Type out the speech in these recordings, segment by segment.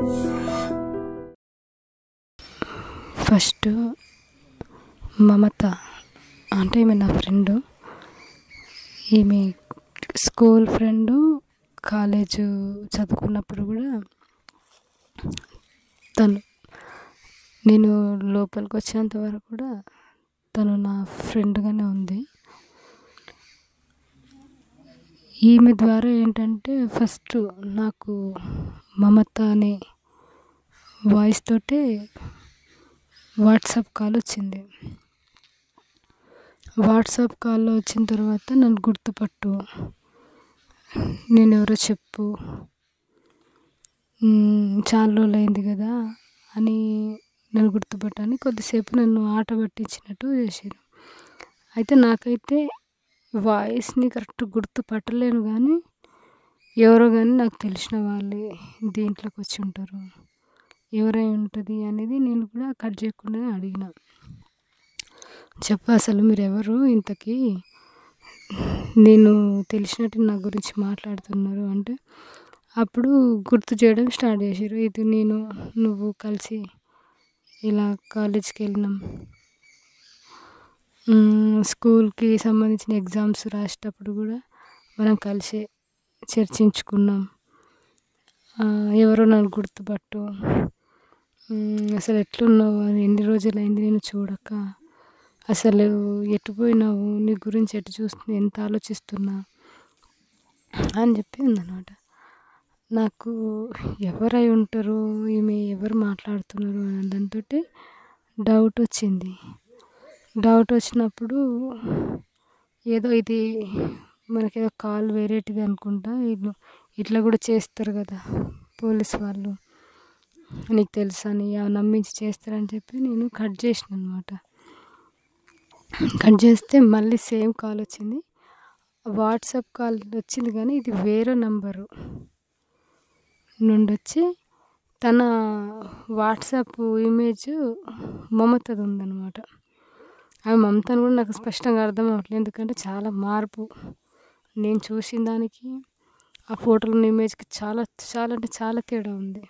First మమత అంటే ఈమె నా ఫ్రెండు. ఈమె స్కూల్ ఫ్రెండు. కాలేజు చదువుకున్నప్పుడు కూడా తను నేను లోపలికి వచ్చేంత వరకు కూడా తను నా ఫ్రెండ్గానే ఉంది. ఈమె ద్వారా ఏంటంటే ఫస్ట్ నాకు మమత అనే వాయిస్ తోటే వాట్సాప్ కాల్ వచ్చింది. వాట్సాప్ కాల్లో వచ్చిన తర్వాత నన్ను గుర్తుపట్టు, నేనెవరో చెప్పు, చాలా రోజులు అయింది కదా అని నన్ను గుర్తుపట్టని కొద్దిసేపు నన్ను ఆట పట్టించినట్టు చేసారు. అయితే నాకైతే వాయిస్ని కరెక్ట్ గుర్తుపట్టలేను కానీ ఎవరో కానీ నాకు తెలిసిన వాళ్ళే దీంట్లోకి వచ్చి ఉంటారు, ఎవరై ఉంటుంది అనేది నేను కూడా కట్ చేయకుండానే అడిగిన. చెప్పు అసలు మీరెవరు, ఇంతకీ నేను తెలిసినట్టు నా గురించి మాట్లాడుతున్నారు అంటే అప్పుడు గుర్తు చేయడం స్టార్ట్ చేసారు. ఇది నేను నువ్వు కలిసి ఇలా కాలేజ్కి వెళ్ళినాం, స్కూల్కి సంబంధించిన ఎగ్జామ్స్ రాసేటప్పుడు కూడా మనం కలిసి చర్చించుకున్నాం, ఎవరో నన్ను గుర్తుపట్టు, అసలు ఎట్లున్నావు, ఎన్ని రోజులైంది నేను చూడక, అసలు ఎటు పోయినావు, నీ గురించి ఎటు చూస్తున్నా, ఎంత ఆలోచిస్తున్నా అని చెప్పి ఉందన్నమాట. నాకు ఎవరై ఉంటారు, ఈమె ఎవరు మాట్లాడుతున్నారు అనే దాంతో డౌట్ వచ్చింది. డౌట్ వచ్చినప్పుడు ఏదో ఇది మనకేదో కాల్ వేరేటిది అనుకుంటా, వీళ్ళు ఇట్లా కూడా చేస్తారు కదా పోలీస్ వాళ్ళు, నీకు తెలుసా అని నమ్మించి చేస్తారని చెప్పి నేను కట్ చేసిన అనమాట. కట్ చేస్తే మళ్ళీ సేమ్ కాల్ వచ్చింది. వాట్సాప్ కాల్ వచ్చింది కానీ ఇది వేరే నంబరు నుండి వచ్చి తన వాట్సాప్ ఇమేజ్ మమతది ఉందన్నమాట. ఆమె మమతను కూడా నాకు స్పష్టంగా అర్థం అవ్వట్లేదు, ఎందుకంటే చాలా మార్పు నేను చూసిన దానికి ఆ ఫోటోలో ఉన్న ఇమేజ్కి చాలా చాలా అంటే చాలా తేడా ఉంది.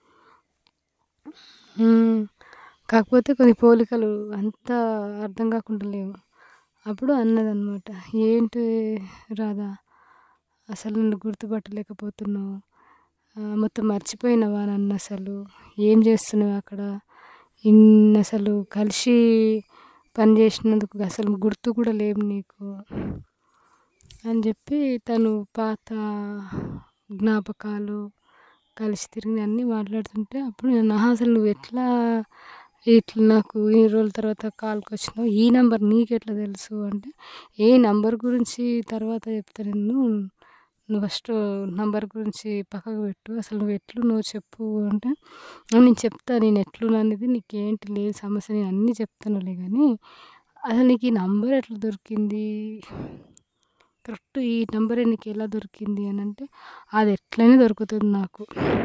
కాకపోతే కొన్ని పోలికలు అంత అర్థం కాకుండా లేవు. అప్పుడు అన్నదన్నమాట, ఏంటి రాధా అసలు నన్ను గుర్తుపట్టలేకపోతున్నావు, మొత్తం మర్చిపోయినావా నన్ను, అసలు ఏం చేస్తున్నావు అక్కడ, అసలు కలిసి పని చేసినందుకు అసలు గుర్తు కూడా లేవు నీకు అని చెప్పి తను పాత జ్ఞాపకాలు కలిసి తిరిగి అన్నీ మాట్లాడుతుంటే అప్పుడు నేను అసలు నువ్వు ఎట్లా ఇట్లా నాకు ఈ రోజుల తర్వాత కాల్కి వచ్చినావు, ఈ నెంబర్ నీకెట్లా తెలుసు అంటే ఏ నంబర్ గురించి తర్వాత చెప్తా, నువ్వు ఫస్ట్ నంబర్ గురించి పక్కకు పెట్టు, అసలు నువ్వు చెప్పు అంటే నేను చెప్తా, నేను ఎట్లున్నా అనేది నీకేంటి లేదు సమస్య, నేను అన్నీ చెప్తానులే కానీ అసలు నీకు ఈ నంబర్ ఎట్లా దొరికింది, కరెక్ట్ ఈ నెంబర్ నీకు ఎలా దొరికింది అని అంటే అది ఎట్లయినా దొరుకుతుంది, నాకు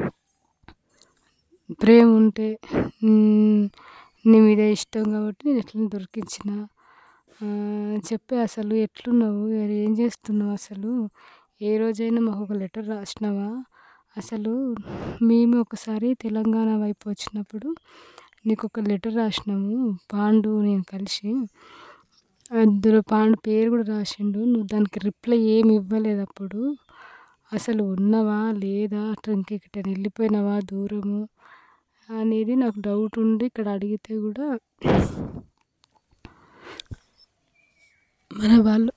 ప్రేమ ఉంటే నీ మీద ఇష్టం కాబట్టి నేను ఎట్లయినా దొరికించిన, చెప్పే అసలు ఎట్లున్నావు, ఏం చేస్తున్నావు, అసలు ఏ రోజైనా మాకు ఒక లెటర్ రాసినావా, అసలు మేము ఒకసారి తెలంగాణ వైపు వచ్చినప్పుడు నీకు ఒక లెటర్ రాసినాము, పాండు నేను కలిసి, అందులో పాండు పేరు కూడా రాసిండు, నువ్వు దానికి రిప్లై ఏమి ఇవ్వలేదు, అప్పుడు అసలు ఉన్నావా లేదా, అట్లా ఇంకెక్కడ వెళ్ళిపోయినావా దూరము అనేది నాకు డౌట్ ఉండి ఇక్కడ అడిగితే కూడా మన వాళ్ళు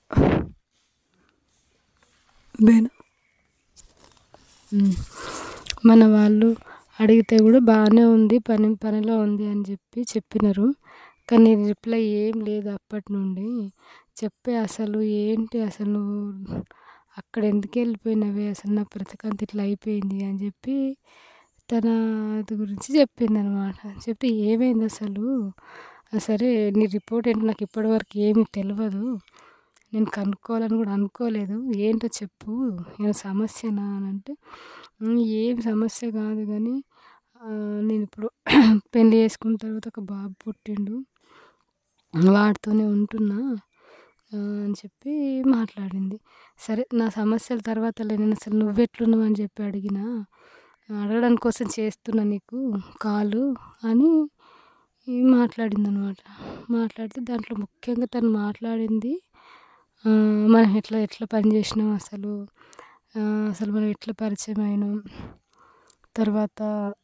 అడిగితే కూడా బాగానే ఉంది, పనిలో ఉంది అని చెప్పినారు. కానీ రిప్లై ఏం లేదు అప్పటి నుండి. చెప్పే అసలు ఏంటి, అసలు నువ్వు అక్కడ ఎందుకు వెళ్ళిపోయినావే, అసలు నా బ్రతికంత ఇట్లా అయిపోయింది అని చెప్పి తన అది గురించి చెప్పింది అనమాట. చెప్తే ఏమైంది అసలు, సరే నీ రిపోర్ట్ ఏంటి, నాకు ఇప్పటివరకు ఏమీ తెలియదు, నేను కనుక్కోవాలని కూడా అనుకోలేదు, ఏంటో చెప్పు, ఏమైనా సమస్యనా అని అంటే ఏం సమస్య కాదు కానీ నేను ఇప్పుడు పెళ్ళి చేసుకున్న తర్వాత ఒక బాబు పుట్టిండు, వాడితోనే ఉంటున్నా అని చెప్పి మాట్లాడింది. సరే నా సమస్యల తర్వాత నేను అసలు నువ్వెట్లున్నావు అని చెప్పి అడిగినా, అడగడం కోసం చేస్తున్నా నీకు కాలు అని మాట్లాడిందనమాట. మాట్లాడితే దాంట్లో ముఖ్యంగా తను మాట్లాడింది మనం ఎట్లా ఎట్లా పని చేసినాం అసలు, అసలు మనం ఎట్లా పరిచయం అయినాం, తర్వాత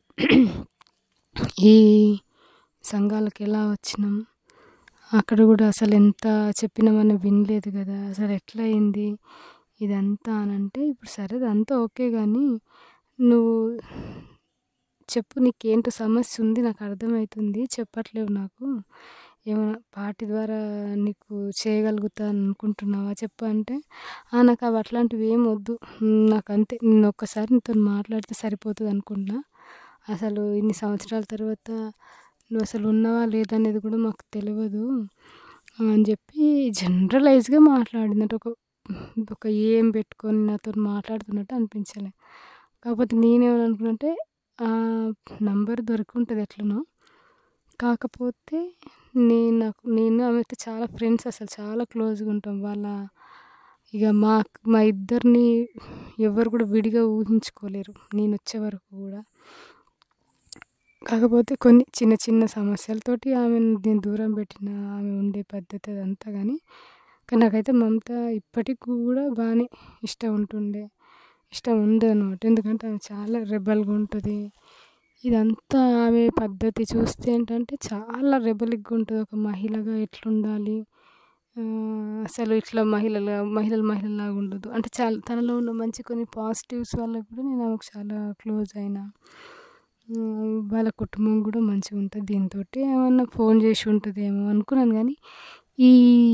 ఈ సంఘాలకు ఎలా వచ్చినాం, అక్కడ కూడా అసలు ఎంత చెప్పినా మనం వినలేదు కదా, అసలు ఎట్లా అయింది ఇదంతా అని అంటే, ఇప్పుడు సరే అదంతా ఓకే కానీ నువ్వు చెప్పు నీకేంటో సమస్య ఉంది, నాకు అర్థమవుతుంది, చెప్పట్లేవు నాకు, ఏమైనా పార్టీ ద్వారా నీకు చేయగలుగుతాను అనుకుంటున్నావా చెప్పు అంటే, నాకు అవి అట్లాంటివి ఏం వద్దు, నాకు అంతే, నేను ఒక్కసారి నీతో మాట్లాడితే సరిపోతుంది అనుకుంటున్నా, అసలు ఇన్ని సంవత్సరాల తర్వాత నువ్వు అసలు ఉన్నావా లేదా అనేది కూడా మాకు తెలియదు అని చెప్పి జనరలైజ్గా మాట్లాడిందంటే ఒక ఒక ఏం పెట్టుకొని నాతో మాట్లాడుతున్నట్టు అనిపించలే. కాకపోతే నేనేమనుకున్నానంటే నంబర్ దొరికుంటుంది ఎట్లనో, కాకపోతే నేను ఆమెతో చాలా ఫ్రెండ్స్, అసలు చాలా క్లోజ్గా ఉంటాం. ఇక మా ఇద్దరిని ఎవరు కూడా విడిగా ఊహించుకోలేరు నేను వచ్చే వరకు కూడా. కాకపోతే కొన్ని చిన్న చిన్న సమస్యలతోటి ఆమెను నేను దూరం పెట్టిన, ఆమె ఉండే పద్ధతి అదంతా కానీ నాకైతే మమత ఇప్పటికి కూడా బాగానే ఇష్టం ఉందన్నమాట. ఎందుకంటే ఆమె చాలా రెబెల్గా ఉంటుంది. ఇదంతా ఆమె పద్ధతి చూస్తే ఏంటంటే చాలా రెబెలిక్గా ఉంటుంది. ఒక మహిళగా ఎట్లుండాలి, అసలు ఇట్లా మహిళలాగా ఉండదు అంటే, చాలా తనలో ఉన్న మంచి కొన్ని పాజిటివ్స్ వల్ల కూడా నేను ఆమెకు చాలా క్లోజ్ అయినా. వాళ్ళ కుటుంబం కూడా మంచిగా ఉంటుంది. దీంతో ఏమన్నా ఫోన్ చేసి ఉంటుందేమో అనుకున్నాను కానీ ఈ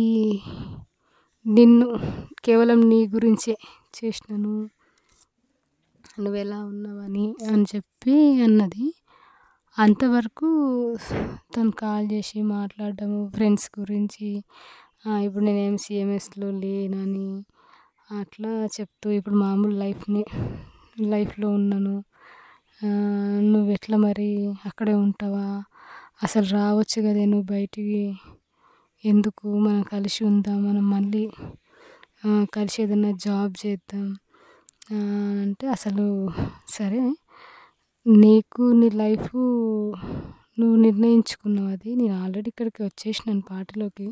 నిన్ను కేవలం నీ గురించే చేసినాను, నువ్వెలా ఉన్నావని అని చెప్పి అన్నది. అంతవరకు తను కాల్ చేసి మాట్లాడడము ఫ్రెండ్స్ గురించి, ఇప్పుడు నేను ఎంసీఎంఎస్లో లేనని అట్లా చెప్తూ, ఇప్పుడు మామూలు లైఫ్లో ఉన్నాను, నువ్వెట్లా మరి అక్కడే ఉంటావా, అసలు రావచ్చు కదే నువ్వు బయటికి, ఎందుకు మనం కలిసి ఉందాం, మనం మళ్ళీ కలిసి ఏదైనా జాబ్ చేద్దాం అంటే, అసలు సరే నీకు నీ లైఫ్ నువ్వు నిర్ణయించుకున్నావు, అది నేను ఆల్రెడీ ఇక్కడికి వచ్చేసినాను పార్టీలోకి,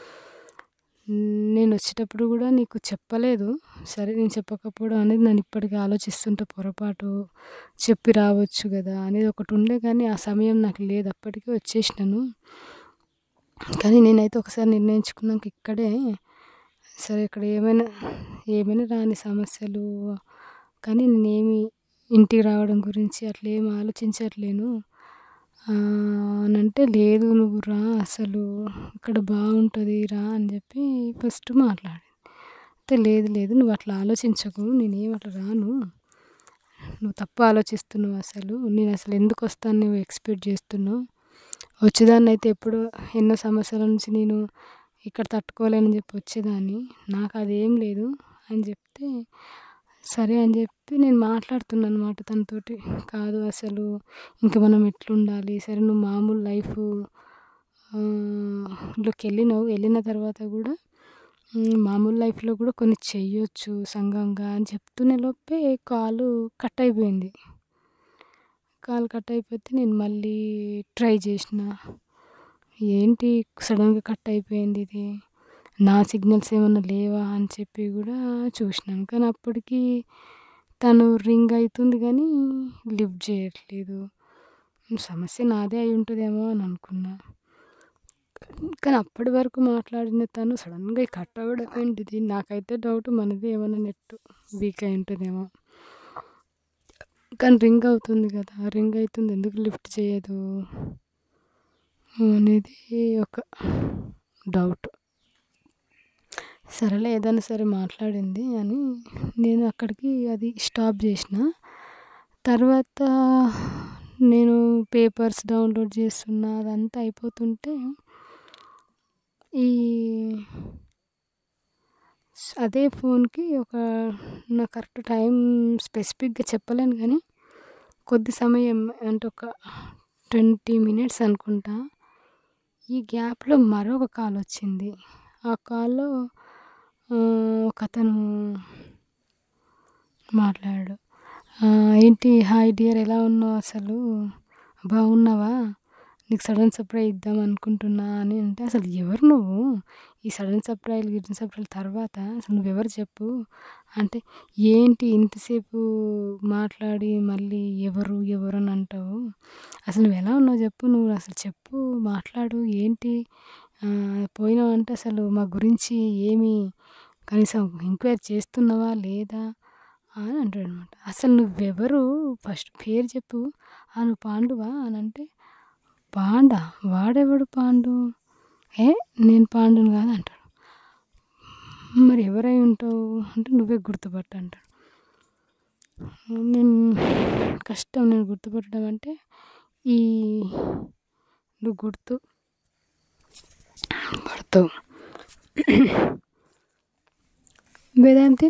నేను వచ్చేటప్పుడు కూడా నీకు చెప్పలేదు. సరే నేను చెప్పకపోవడం అనేది నన్ను ఇప్పటికీ ఆలోచిస్తుంటే పొరపాటు, చెప్పి రావచ్చు కదా అనేది ఒకటి ఉండే కానీ ఆ సమయం నాకు లేదు, అప్పటికే వచ్చేసినాను. కానీ నేనైతే ఒకసారి నిర్ణయించుకున్నాక ఇక్కడే సరే, ఇక్కడ ఏమైనా రాని సమస్యలు, కానీ నేనేమి ఇంటికి రావడం గురించి అట్లా ఏమి ఆలోచించట్లేను అని అంటే, లేదు నువ్వు రా, అసలు ఇక్కడ బాగుంటుంది రా అని చెప్పి ఫస్ట్ మాట్లాడింది. అయితే లేదు నువ్వు అట్లా ఆలోచించకు, నేనేం అట్లా రాను, నువ్వు తప్పు ఆలోచిస్తున్నావు, నేను అసలు ఎందుకు వస్తాను నువ్వు ఎక్స్పెక్ట్ చేస్తున్నావు, వచ్చేదాన్ని అయితే ఎప్పుడో ఎన్నో సంవత్సరాల నుంచి నేను ఇక్కడ తట్టుకోలేనని చెప్పి వచ్చేదాన్ని, నాకు అదేం లేదు అని చెప్తే, సరే అని చెప్పి నేను మాట్లాడుతున్నాను అనమాట తనతోటి. కాదు అసలు ఇంకా మనం ఎట్లుండాలి, సరే నువ్వు మామూలు లోకి వెళ్ళిన తర్వాత కూడా మామూలు లైఫ్లో కూడా కొన్ని చెయ్యొచ్చు సంఘంగా అని చెప్తూనే లోపే కాల్ కట్ అయిపోయింది. నేను మళ్ళీ ట్రై చేసిన, ఏంటి సడన్గా కట్ అయిపోయింది ఇది, నా సిగ్నల్స్ ఏమన్నా లేవా అని చెప్పి కూడా చూసినాను. కానీ అప్పటికి తను రింగ్ అవుతుంది కానీ లిఫ్ట్ చేయట్లేదు. సమస్య నాదే అయి ఉంటుందేమో అని అనుకున్నా. కానీ అప్పటి వరకు మాట్లాడిన తను సడన్గా కట్ అవ్వడం ఏంటిది, నాకైతే డౌట్ మనది ఏమైనా నెట్ వీక్ అయి ఉంటుందేమో. కానీ రింగ్ అవుతుంది కదా, రింగ్ అవుతుంది ఎందుకు లిఫ్ట్ చేయదు అనేది ఒక డౌట్. సరేలే ఏదైనా సరే మాట్లాడింది అని నేను అక్కడికి అది స్టాప్ చేసిన. తర్వాత నేను పేపర్స్ డౌన్లోడ్ చేస్తున్నా, అదంతా అయిపోతుంటే అదే ఫోన్కి నా కరెక్ట్ టైం స్పెసిఫిక్గా చెప్పలేను కానీ కొద్ది సమయం అంటే ఒక 20 minutes అనుకుంటా, ఈ గ్యాప్లో మరొక కాల్ వచ్చింది. ఆ కాల్లో ఒకతను మాట్లాడాడు. ఏంటి హాయ్ డియర్ ఎలా ఉన్నావు అసలు? బాగున్నావా? నీకు సడన్ సర్ప్రైజ్ ఇద్దాం అనుకుంటున్నా అని అంటే, అసలు ఎవరు నువ్వు? ఈ సడన్ సర్ప్రైజ్‌లు, గిడన్ సర్ప్రైజ్‌ల తర్వాత అసలు నువ్వెవరు చెప్పు? అంటే, ఏంటి ఇంతసేపు మాట్లాడి మళ్ళీ ఎవరు, ఎవరు అని అంటావు? అసలు నువ్వెలా ఉన్నావు జెప్పు? నువ్వు అసలు చెప్పు, మాట్లాడు ఏంటి? పోయినావంటే అసలు మా గురించి ఏమి కనీసం ఎంక్వైరీ చేస్తున్నావా లేదా? అని అంటాడనమాట. అసలు నువ్వెవరు? ఫస్ట్ పేరు చెప్పు. నువ్వు పాండువా అనంటే, పాండా? వాడెవడు పాండు? ఏ నేను పాండుని కాదు అంటాడు. మరి ఎవరై ఉంటావు అంటే, నువ్వే గుర్తుపట్టు అంటాడు. నేను కష్టం నేను గుర్తుపట్టడం అంటే, ఈ నువ్వు గుర్తు పడతావు. వేదాంతి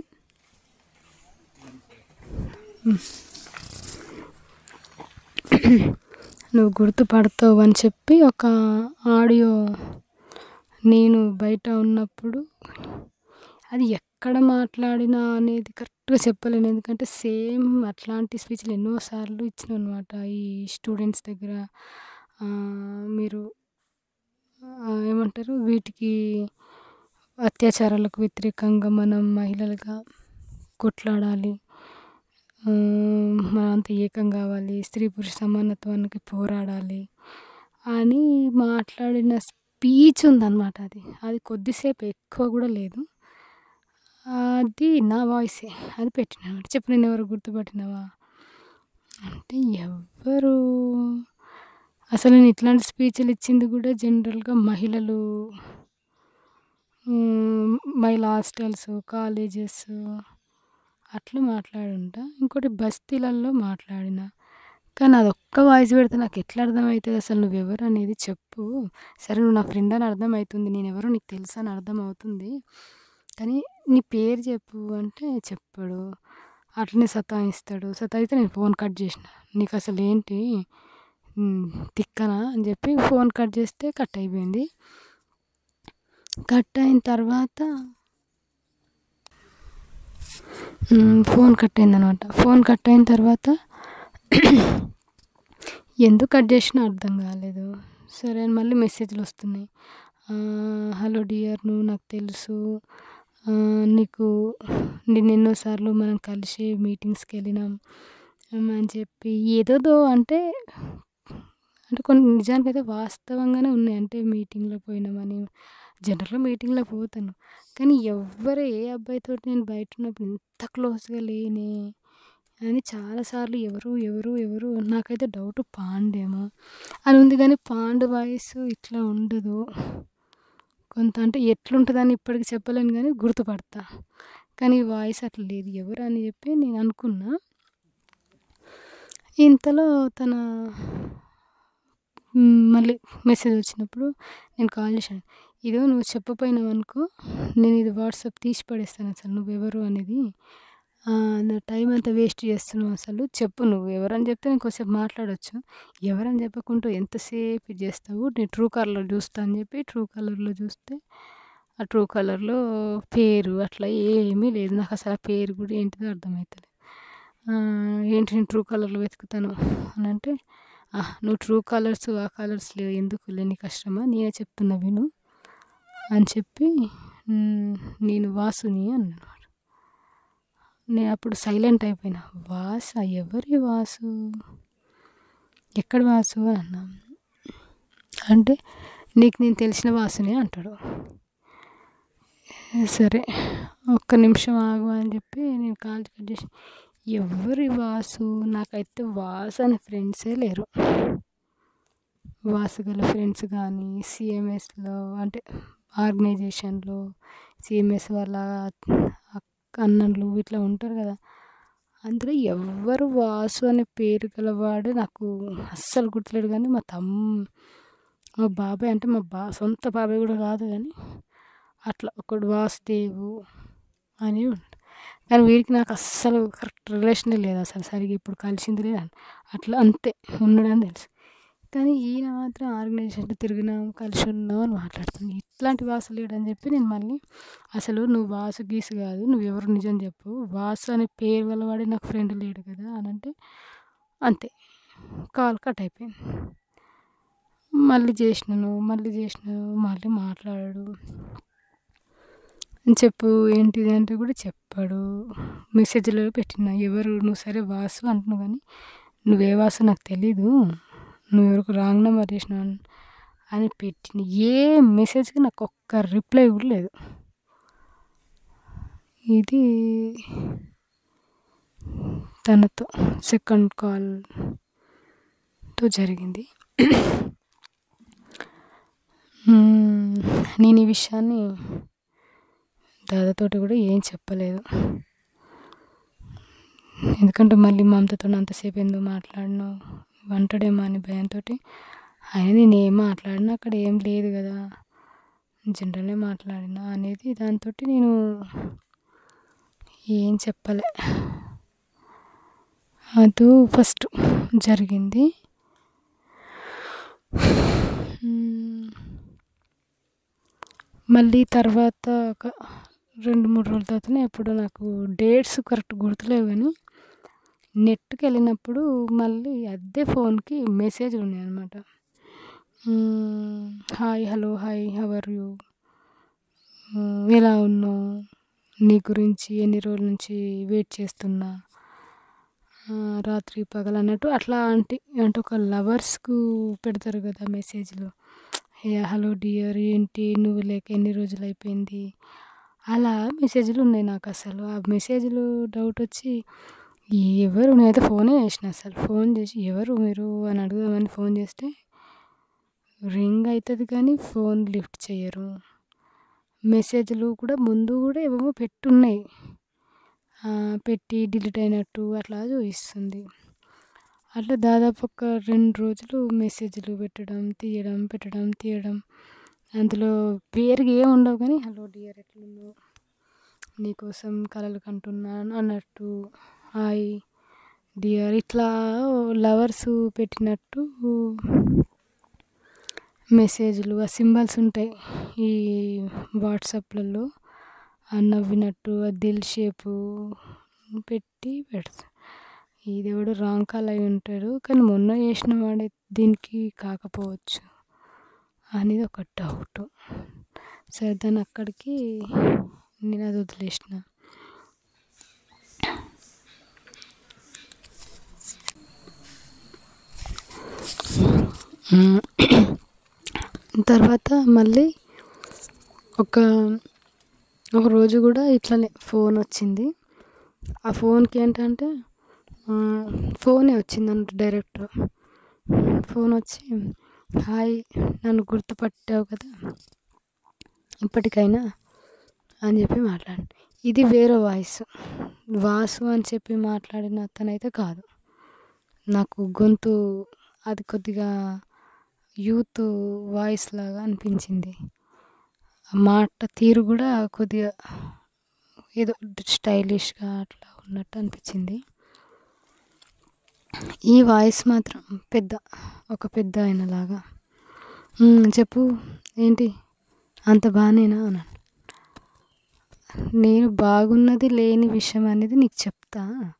నువ్వు గుర్తుపడతావు అని చెప్పి ఒక ఆడియో నేను బయట ఉన్నప్పుడు అది ఎక్కడ మాట్లాడినా అనేది కరెక్ట్‌గా చెప్పలేను. ఎందుకంటే సేమ్ అట్లాంటి స్పీచ్‌లు ఎన్నో సార్లు ఇచ్చినాననమాట. ఈ స్టూడెంట్స్ దగ్గర మీరు ఏమంటారు వీటికి అత్యాచారాలకు వ్యతిరేకంగా మనం మహిళలుగా కొట్లాడాలి. మనమంతా ఏకం కావాలి. స్త్రీ పురుష సమానత్వానికి పోరాడాలి అని మాట్లాడిన స్పీచ్ ఉందనమాట అది. అది కొద్దిసేపు ఎక్కువ కూడా లేదు. అది నా వాయిసే. అది పెట్టినానమాట. చెప్పు నిన్నెవరో గుర్తుపట్టినావా? అంటే ఎవ్వరు? అసలు నేను ఇట్లాంటి స్పీచ్‌లు ఇచ్చింది కూడా జనరల్‌గా మహిళలు మహిళా హాస్టల్స్, కాలేజెస్ అట్లా మాట్లాడుంటా. ఇంకోటి బస్తీలల్లో మాట్లాడిన. కానీ అదొక్క వాయిస్ పెడితే నాకు ఎట్లా అర్థమవుతది అసలు నువ్వెవరు అనేది చెప్పు. సరే నువ్వు నా ఫ్రెండ్ అని అర్థమవుతుంది. నేనెవరో నీకు తెలుసు అని అర్థమవుతుంది. కానీ నీ పేరు చెప్పు అంటే చెప్పడు. అట్లనే సతాయిస్తాడు. సతాయిస్తే నేను ఫోన్ కట్ చేసిన. నీకు అసలు ఏంటి తిక్కనా అని చెప్పి ఫోన్ కట్ చేస్తే కట్ అయిపోయింది. కట్ అయిన తర్వాత ఫోన్ కట్ అయిందనమాట. ఫోన్ కట్ అయిన తర్వాత ఎందుకు కట్ చేసినా అర్థం కాలేదు. సరే అని మళ్ళీ మెసేజ్‌లు వస్తున్నాయి. హలో డియర్ నువ్వు నాకు తెలుసు. నీకు నేను ఎన్నోసార్లు మనం కలిసి మీటింగ్స్‌కెళ్ళినాం అని చెప్పి ఏదేదో అంటే కొన్ని నిజానికైతే వాస్తవంగానే ఉన్నాయి. అంటే మీటింగ్‌లో పోయినామని జనరల్‌గా మీటింగ్‌లో పోతాను. కానీ ఏ అబ్బాయితోటి నేను బయట ఉన్నప్పుడు ఇంత క్లోజ్‌గా లేనే అని చాలా సార్లు ఎవరు నాకైతే డౌట్ పాండేమో అని ఉంది. కానీ పాండు వాయిస్ ఇట్లా ఉండదు. కొంత అంటే ఎట్లుంటదని ఇప్పటికి చెప్పలేను కానీ గుర్తుపడతా. కానీ ఈ వాయిస్ అట్లా లేదు. ఎవరు అని చెప్పి నేను అనుకున్నా. ఇంతలో తన మళ్ళీ మెసేజ్ వచ్చినప్పుడు నేను కాల్ చేశాను. ఇదో నువ్వు చెప్పపోయినావనుకో నేను ఇది వాట్సాప్ తీసి పడేస్తాను అసలు నువ్వెవరు అనేది. నా టైం అంతా వేస్ట్ చేస్తున్నావు అసలు. చెప్పు నువ్వు ఎవరని చెప్తే నేను కొద్దిసేపు మాట్లాడొచ్చు. ఎవరని చెప్పకుండా ఎంతసేపు ఇది చేస్తావు. నేను ట్రూ కాలర్‌లో చూస్తా అని చెప్పి ట్రూ కాలర్‌లో చూస్తే ఆ ట్రూ కాలర్‌లో పేరు అట్లా ఏమీ లేదు. నాకు అసలు ఆ పేరు కూడా ఏంటిదో అర్థమైతలేదు. ఏంటి నేను ట్రూ కాలర్‌లో వెతుకుతాను అనంటే, నువ్వు ట్రూ కాలర్స్ ఆ కాలర్స్‌లో ఎందుకులే నీ కష్టమా నేనే చెప్తున్నా విను అని చెప్పి నేను వాసుని అన్నానమాట. నేను అప్పుడు సైలెంట్ అయిపోయినా. వాసా? ఎవరి వాసు? ఎక్కడ వాసు అని అన్నా. అంటే నీకు నేను తెలిసిన వాసునే అంటాడు. సరే ఒక్క నిమిషం ఆగు అని చెప్పి నేను కాల్ కట్ చేసి ఎవరి వాసు? నాకైతే వాసు అనే ఫ్రెండ్సే లేరు. వాసు గల ఫ్రెండ్స్ కానీ సిఎంఎస్లో అంటే ఆర్గనైజేషన్లో సిఎంఎస్ వాళ్ళ అన్నలు ఇట్లా ఉంటారు కదా, అందులో ఎవ్వరు వాసు అనే పేరు గలవాడు నాకు అస్సలు గుర్తులేడు. కానీ మా బాబాయ్ అంటే సొంత బాబాయ్ కూడా కాదు కానీ అట్లా ఒకడు వాసుదేవు అని ఉంటాడు. కానీ వీడికి నాకు అస్సలు కరెక్ట్ రిలేషనే లేదు అసలు. సరిగ్గా ఇప్పుడు కలిసింది లేదు అట్లా అంతే ఉన్నాడని తెలుసు. కానీ ఈయన మాత్రం ఆర్గనైజేషన్‌లో తిరిగినాం, కలిసి ఉన్నాం అని మాట్లాడుతుంది. ఇట్లాంటి వాసు లేడని చెప్పి నేను మళ్ళీ అసలు నువ్వు వాసు గీసు కాదు. నువ్వెవరో నిజం చెప్పు. వాసు అనే పేరు గలవాడే నాకు ఫ్రెండ్ లేడు కదా! అనంటే అంతే. కాల్ కట్ అయిపోయింది. మళ్ళీ చేసినాను, మళ్ళీ మాట్లాడాడు. చెప్పు ఏంటిది అంటే కూడా చెప్పాడు. మెసేజ్‌లో పెట్టిన ఎవరు నువ్వు సరే వాసు అంటున్నావు కానీ నువ్వే వాసు నాకు తెలీదు. నువ్వెవరికో రాంగ్ నెంబర్ చేసినావు అని పెట్టిన. ఏ మెసేజ్‌కి నాకు ఒక్క రిప్లై కూడా లేదు. ఇది తనతో సెకండ్ కాల్‌తో జరిగింది. నేను ఈ విషయాన్ని దాదాతోటి కూడా ఏం చెప్పలేదు. ఎందుకంటే మళ్ళీ మమతతోని అంతసేపు ఎందుకు మాట్లాడినావు అంటాడేమో అని భయంతోటి ఆయన నేనేం మాట్లాడినా అక్కడ ఏం లేదు కదా, జనరల్గా మాట్లాడినా అనేది దాంతోటి నేను ఏం చెప్పలే. అది ఫస్ట్ జరిగింది. మళ్ళీ తర్వాత ఒక 2-3 రోజుల తర్వాతనే ఎప్పుడో నాకు డేట్స్ కరెక్ట్ గుర్తులేవు కానీ నెట్‌కి వెళ్ళినప్పుడు మళ్ళీ అదే ఫోన్‌కి మెసేజ్‌లు ఉన్నాయన్నమాట. Hi, hello, hi, how are you, ఎలా ఉన్నావు, నీ గురించి ఎన్ని రోజుల నుంచి వెయిట్ చేస్తున్నా, రాత్రి పగలు అన్నట్టు అట్లా అంటే ఒక లవర్స్‌కు పెడతారు కదా మెసేజ్‌లు. హలో డియర్, ఏంటి నువ్వు లేక ఎన్ని రోజులు అయిపోయింది, అలా మెసేజ్‌లు ఉన్నాయి నాకు. అసలు ఆ మెసేజ్‌లు డౌట్ వచ్చి ఎవరు, నేనైతే ఫోనే చేసిన. అసలు ఫోన్ చేసి ఎవరు మీరు అని అడుగుదామని ఫోన్ చేస్తే రింగ్ అవుతుంది కానీ ఫోన్ లిఫ్ట్ చేయరు. మెసేజ్‌లు కూడా ముందు కూడా ఏవేమో పెట్టున్నాయి, పెట్టి డిలీట్ అయినట్టు అట్లా చూపిస్తుంది. అట్లా దాదాపు ఒక 2 రోజులు మెసేజ్‌లు పెట్టడం, తీయడం. అందులో పేరుగా ఏమి ఉండవు కానీ హలో డియర్ ఎట్లున్నావు, నీకోసం కలలు కంటున్నాను అన్నట్టు, హాయ్ డియర్ ఇట్లా లవర్స్ పెట్టినట్టు మెసేజ్‌లు, ఆ సింబల్స్ ఉంటాయి ఈ వాట్సాప్‌లలో, నవ్వినట్టు దిల్ షేపు పెట్టి పెడతారు. ఇదెవడో రాంగ్ కాల్ అయి ఉంటాడు కానీ మొన్న చేసిన వాడే దీనికి కాకపోవచ్చు అనేది ఒక డౌట్. సరే దాన్ని అక్కడికి నేను అది వదిలేసిన. తర్వాత మళ్ళీ ఒక రోజు కూడా ఇట్లనే ఫోన్ వచ్చింది. ఆ ఫోన్కి ఏంటంటే ఫోనే వచ్చిందంట డైరెక్ట్. ఫోన్ వచ్చి హాయ్, నన్ను గుర్తుపట్టావు కదా ఇప్పటికైనా అని చెప్పి మాట్లాడి, ఇది వేరే వాయిస్. వాసు అని చెప్పి మాట్లాడిన అతనైతే కాదు. నాకు గొంతు అది కొద్దిగా యూత్ వాయిస్ లాగా అనిపించింది. మాట తీరు కూడా కొద్దిగా ఏదో స్టైలిష్గా అట్లా ఉన్నట్టు అనిపించింది. ఈ వాయిస్ మాత్రం ఒక పెద్ద ఆయనలాగా. చెప్పు ఏంటి అంత బాగానేనా అన్నాను. నేను బాగున్నది లేని విషయం అనేది నీకు చెప్తా,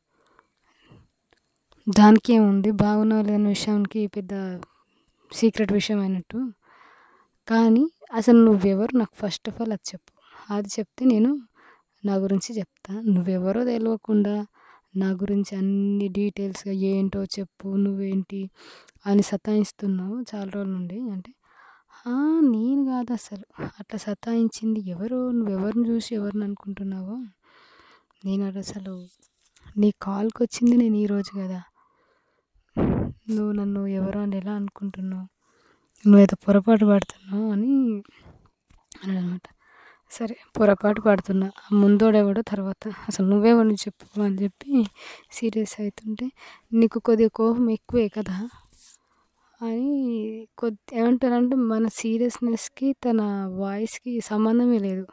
దానికి ఏముంది, బాగున్నా లేని విషయానికి పెద్ద సీక్రెట్ విషయం అయినట్టు. కానీ అసలు నువ్వెవరు నాకు ఫస్ట్ ఆఫ్ ఆల్ అది చెప్పు. అది చెప్తే నేను నా గురించి చెప్తా. నువ్వెవరో తెలియకుండా నా గురించి అన్ని డీటెయిల్స్గా ఏంటో చెప్పు, నువ్వేంటి అని సతాయిస్తున్నావు చాలా రోజుల నుండి అంటే, నేను కాదు అసలు అట్లా సతాయించింది ఎవరో, నువ్వెవరిని చూసి ఎవరిని అనుకుంటున్నావో. నేను అసలు నీ కాల్కి వచ్చింది నేను ఈరోజు కదా, నువ్వు నన్ను ఎవరో అని ఎలా అనుకుంటున్నావు, నువ్వేదో పొరపాటు పడుతున్నావు అని అన్నమాట. సరే పొరపాటు పడుతున్నా, ముందోడెవడో తర్వాత అసలు నువ్వెవరిని చెప్పు అని చెప్పి సీరియస్ అవుతుంటే, నీకు కొద్దిగా కోపం ఎక్కువే కదా అని ఏమంటారంటే మన సీరియస్నెస్కి తన వాయిస్కి సంబంధమే లేదు.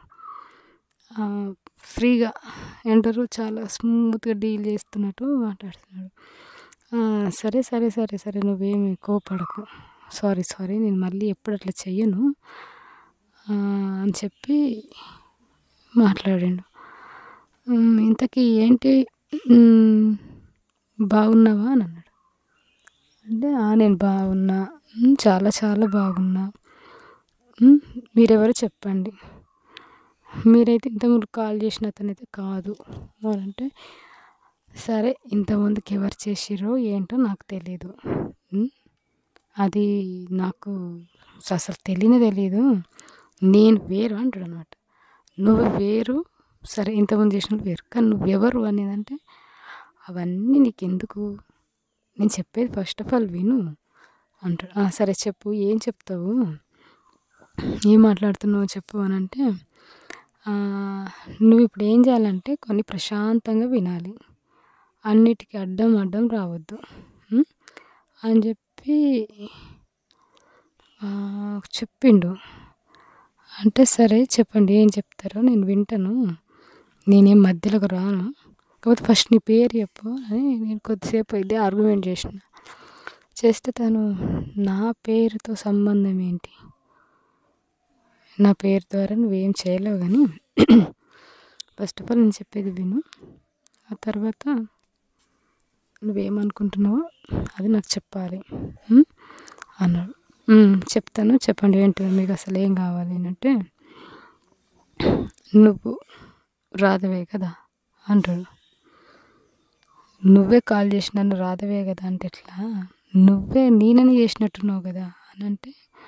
ఫ్రీగా ఏమంటారు చాలా స్మూత్గా డీల్ చేస్తున్నట్టు మాట్లాడుతున్నాడు. సరే నువ్వేమి కోపడకు, సారీ నేను మళ్ళీ ఎప్పుడు అట్లా చెయ్యను అని చెప్పి మాట్లాడిండు. ఇంతకీ ఏంటి బాగున్నావా అని అన్నాడు. అంటే నేను బాగున్నా, చాలా చాలా బాగున్నా. మీరెవరో చెప్పండి. మీరైతే ఇంతకుముందు కాల్ చేసిన అతనైతే కాదు అని అంటే, సరే ఇంతకుముందుకు ఎవరు చేసిర్రో ఏంటో నాకు తెలీదు. అది నాకు అసలు తెలీదు. నేను వేరు అంటాడు అనమాట. నువ్వు వేరు, సరే ఇంతకుముందు చేసినోళ్ళు వేరు, కానీ నువ్వెవరు అనేదంటే అవన్నీ నీకెందుకు, నేను చెప్పేది ఫస్ట్ ఆఫ్ ఆల్ విను అంటాడు. సరే చెప్పు, ఏం చెప్తావు, ఏం మాట్లాడుతున్నావు చెప్పు అని అంటే, నువ్వు ఇప్పుడు ఏం చేయాలంటే కొన్ని ప్రశాంతంగా వినాలి, అన్నిటికీ అడ్డం రావద్దు అని చెప్పి చెప్పిండు. అంటే సరే చెప్పండి ఏం చెప్తారో నేను వింటాను, నేనేం మధ్యలోకి రాను, కాకపోతే ఫస్ట్ నీ పేరు చెప్పు అని నేను కొద్దిసేపు ఇదే ఆర్గ్యుమెంట్ చేస్తే తను నా పేరుతో సంబంధం ఏంటి, నా పేరు ద్వారా నువ్వేం చేయలేవు, కానీ ఫస్ట్ ఆఫ్ ఆల్ నేను చెప్పేది విను, ఆ తర్వాత నువ్వేమనుకుంటున్నావో అది నాకు చెప్పాలి అన్నాడు. చెప్తాను, చెప్పండి ఏంటో మీకు అసలు ఏం కావాలి అంటే, నువ్వు రాధవే కదా అంటాడు. నువ్వే కాల్ చేసి నన్ను రాధవే కదా అంటే ఎట్లా, నువ్వే నేనని చేసినట్టున్నావు కదా అని అంటే,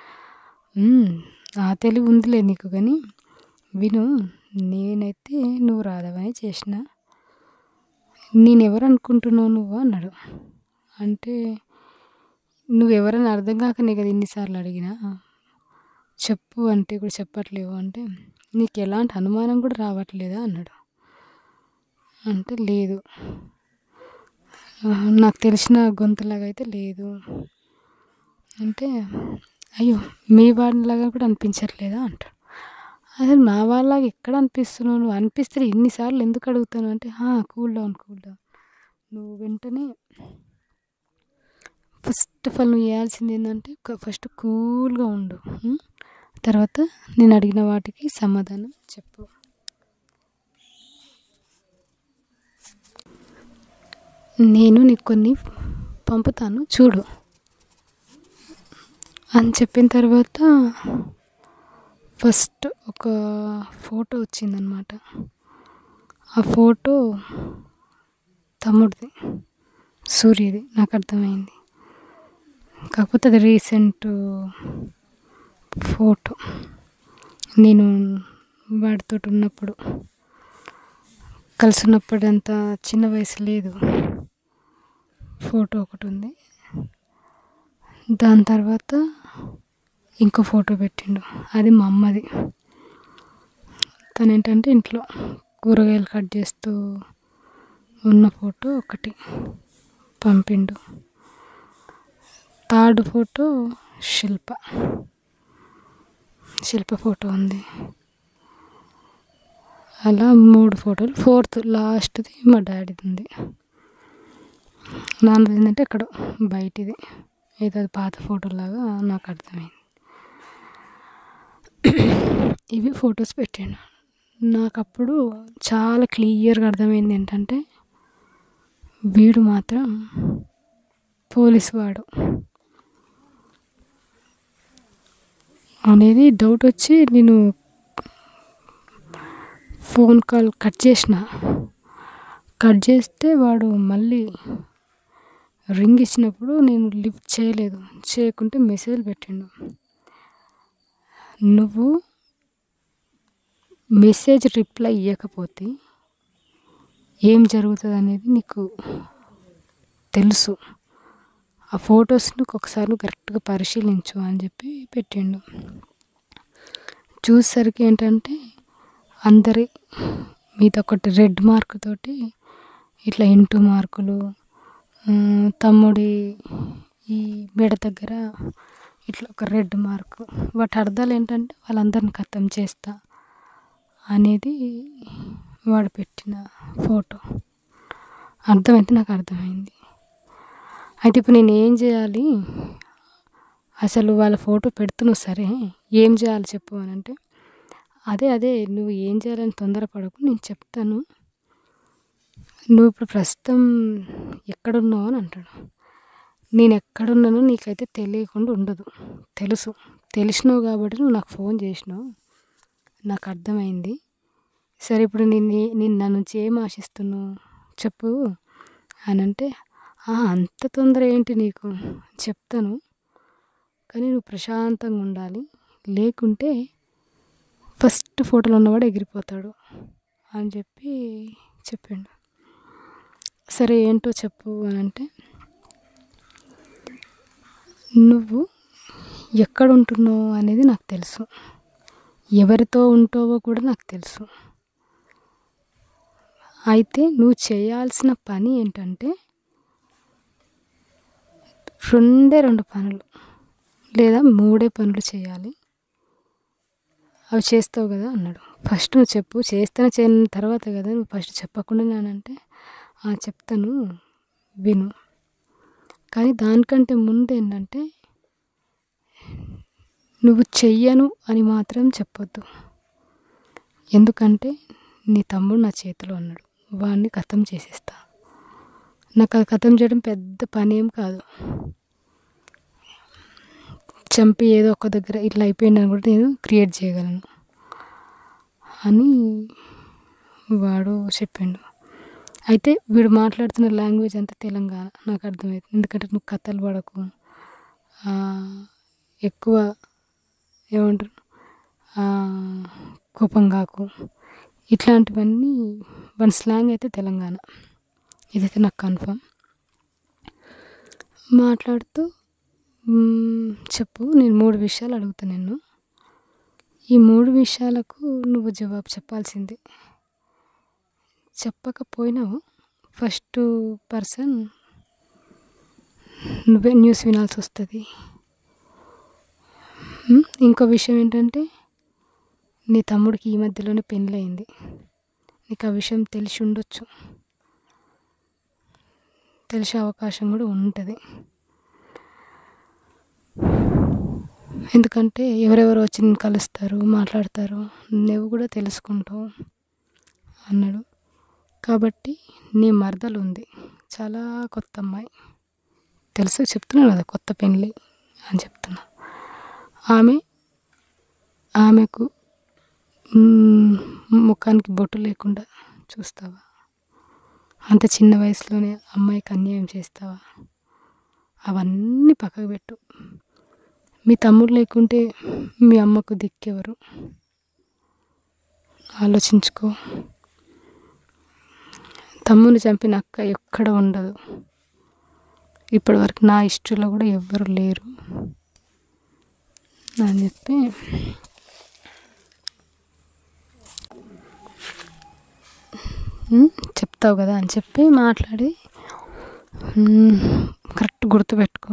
ఆ తెలివి ఉందిలే నీకు, కానీ విను, నేనైతే నువ్వు రాధవని చేసిన, నేనెవరు అనుకుంటున్నావు నువ్వు అన్నాడు. అంటే నువ్వెవరని అర్థం కాకనే కదా ఇన్నిసార్లు అడిగినా, చెప్పు అంటే కూడా చెప్పట్లేవు అంటే, నీకు ఎలాంటి అనుమానం కూడా రావట్లేదా అన్నాడు. అంటే లేదు, నాకు తెలిసిన గొంతులాగా అయితే లేదు అంటే, అయ్యో మీ వాళ్ళలాగా కూడా అనిపించట్లేదా అంటాడు. అసలు నా వాళ్ళలాగా ఎక్కడ అనిపిస్తున్నావు, నువ్వు అనిపిస్తే ఇన్నిసార్లు ఎందుకు అడుగుతాను అంటే, కూల్ డౌన్ నువ్వు వెంటనే ఫస్ట్ ఆఫ్ ఆల్ నువ్వు చేయాల్సింది ఏంటంటే ఫస్ట్ కూల్గా ఉండు, తర్వాత నేను అడిగిన వాటికి సమాధానం చెప్పు, నేను నీకు కొన్ని పంపుతాను చూడు అని చెప్పిన తర్వాత ఫస్ట్ ఒక ఫోటో వచ్చిందనమాట. ఆ ఫోటో తమ్ముడిది, సూర్యది, నాకు అర్థమైంది. కాకపోతే అది రీసెంట్ ఫోటో, నేను వాడితో ఉన్నప్పుడు కలిసి ఉన్నప్పుడు అంత చిన్న వయసు లేదు. ఫోటో ఒకటి ఉంది. దాని తర్వాత ఇంకో ఫోటో పెట్టిండు, అది మా అమ్మది. తను ఏంటంటే ఇంట్లో కూరగాయలు కట్ చేస్తూ ఉన్న ఫోటో ఒకటి పంపిండు. థర్డ్ ఫోటో శిల్ప ఫోటో ఉంది. అలా 3 ఫోటోలు, ఫోర్త్ లాస్ట్ది మా డాడీది ఉంది. నాన్నది ఏంటంటే ఎక్కడ బయటిది, ఏదో పాత ఫోటోలాగా నాకు అర్థమైంది. ఇవి ఫొటోస్ పెట్టాను. నాకు అప్పుడు చాలా క్లియర్గా అర్థమైంది ఏంటంటే, వీడు మాత్రం పోలీసు వాడు అనేది డౌట్ వచ్చి నేను ఫోన్ కాల్ కట్ చేస్తే వాడు మళ్ళీ రింగ్ ఇచ్చినప్పుడు నేను లిఫ్ట్ చేయకుంటే మెసేజ్ పెట్టిండు, నువ్వు మెసేజ్ రిప్లై ఇవ్వకపోతే ఏం జరుగుతుంది అనేది నీకు తెలుసు, ఆ ఫొటోస్ని ఒకసారి కరెక్ట్గా పరిశీలించు అని చెప్పి పెట్టిండు. చూసేసరికి ఏంటంటే అందరి మీద ఒకటి రెడ్ మార్క్ తోటి ఇట్లా ఇంటూ మార్కులు, తమ్ముడి ఈ మెడ దగ్గర ఇట్లా ఒక రెడ్ మార్కు, వాటి అర్థాలు ఏంటంటే వాళ్ళందరిని ఖతం చేస్తా అనేది వాడు పెట్టిన ఫోటో. అర్థమైతే నాకు అర్థమైంది. అయితే ఇప్పుడు నేను ఏం చేయాలి అసలు వాళ్ళ ఫోటో పెడుతున్నావు సరే, ఏం చేయాలి చెప్పు అని అంటే, అదే నువ్వు ఏం చేయాలని తొందరపడకు, నేను చెప్తాను. నువ్వు ఇప్పుడు ప్రస్తుతం ఎక్కడున్నావు అని అంటాడు. నేను ఎక్కడున్నానో నీకైతే తెలియకుండా ఉండదు, తెలుసు. తెలిసినావు కాబట్టి నువ్వు నాకు ఫోన్ చేసినావు, నాకు అర్థమైంది. సరే ఇప్పుడు నేను నా నుంచి ఏం ఆశిస్తున్నావు చెప్పు అని అంటే, అంత తొందర ఏంటి నీకు, చెప్తాను. కానీ నువ్వు ప్రశాంతంగా ఉండాలి, లేకుంటే ఫస్ట్ ఫోటోలో ఉన్నవాడు ఎగిరిపోతాడు అని చెప్పిండు. సరే ఏంటో చెప్పు అని అంటే, నువ్వు ఎక్కడ ఉంటున్నావు అనేది నాకు తెలుసు, ఎవరితో ఉంటావో కూడా నాకు తెలుసు. అయితే నువ్వు చేయాల్సిన పని ఏంటంటే, రెండు పనులు లేదా 3 పనులు చేయాలి. అవి చేస్తావు కదా అన్నాడు. ఫస్ట్ నువ్వు చెప్పు, చేస్తాను చేయని తర్వాత కదా, నువ్వు ఫస్ట్ చెప్పకుండా నేనంటే చెప్తాను విను. కానీ దానికంటే ముందు ఏంటంటే, నువ్వు చెయ్యను అని మాత్రం చెప్పొద్దు. ఎందుకంటే నీ తమ్ముడు నా చేతిలో ఉన్నాడు, వాడిని ఖతం చేసేస్తా. నాకు అది ఖతం చేయడం పెద్ద పని ఏం కాదు. చంపి ఏదో ఒక దగ్గర ఇట్లా అయిపోయిందని కూడా నేను క్రియేట్ చేయగలను అని వాడు చెప్పిండు. అయితే వీడు మాట్లాడుతున్న లాంగ్వేజ్ అంతా తెలంగాణ, నాకు అర్థమైంది. ఎందుకంటే నువ్వు కథలు పడకు, ఎక్కువ ఏమంటారు కోపం కాకు, ఇట్లాంటివన్నీ వన్ స్లాంగ్ అయితే తెలంగాణ, ఇదైతే నాకు కన్ఫర్మ్. మాట్లాడుతూ చెప్పు, నేను 3 విషయాలు అడుగుతాను నిన్ను, ఈ 3 విషయాలకు నువ్వు జవాబు చెప్పాల్సిందే. చెప్పకపోయినావు ఫస్ట్ పర్సన్ నువ్వే న్యూస్ వినాల్సి వస్తుంది. ఇంకో విషయం ఏంటంటే, నీ తమ్ముడికి ఈ మధ్యలోనే పెళ్ళయింది, నీకు ఆ విషయం తెలిసి ఉండొచ్చు, తెలిసే అవకాశం కూడా ఉంటుంది. ఎందుకంటే ఎవరెవరు వచ్చి నేను కలుస్తారు, మాట్లాడతారు, నువ్వు కూడా తెలుసుకుంటావు అన్నాడు. కాబట్టి నీ మరదలు ఉంది, చాలా కొత్త అమ్మాయి, తెలుసు చెప్తున్నాను కదా, కొత్త పెళ్ళి అని చెప్తున్నా. ఆమెకు ముఖానికి బొట్టు లేకుండా చూస్తావా? అంత చిన్న వయసులోనే అమ్మాయికి అన్యాయం చేస్తావా? అవన్నీ పక్కకు పెట్టు. మీ తమ్ముడు లేకుంటే మీ అమ్మకు దిక్కెవరు ఆలోచించుకో. తమ్ముని చంపిన అక్క ఎక్కడ ఉండదు, ఇప్పటివరకు నా హిస్టరీలో కూడా ఎవ్వరు లేరు అని చెప్పి చెప్తావు కదా అని చెప్పి మాట్లాడి, కరెక్ట్ గుర్తుపెట్టుకో